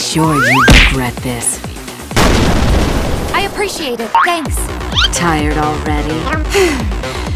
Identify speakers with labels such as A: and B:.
A: sure you regret this.
B: I appreciate it. Thanks.
A: Tired already?